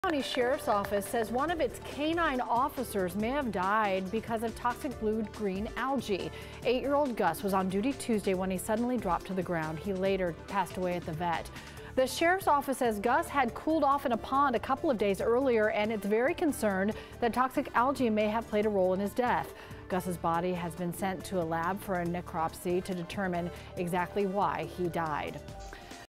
County Sheriff's Office says one of its K-9 officers may have died because of toxic blue-green algae. 8-year-old Gus was on duty Tuesday when he suddenly dropped to the ground. He later passed away at the vet. The Sheriff's Office says Gus had cooled off in a pond a couple of days earlier, and it's very concerned that toxic algae may have played a role in his death. Gus's body has been sent to a lab for a necropsy to determine exactly why he died.